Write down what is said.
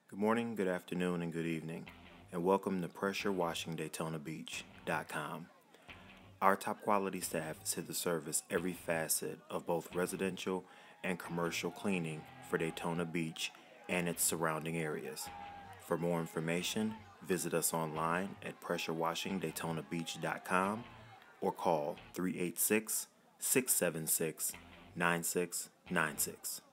Good morning, good afternoon, and good evening, and welcome to Pressure Washing Daytona Beach.com. Our top quality staff is here to service every facet of both residential and commercial cleaning for Daytona Beach and its surrounding areas. For more information, visit us online at pressurewashingdaytonabeach.com or call 386 676 9696.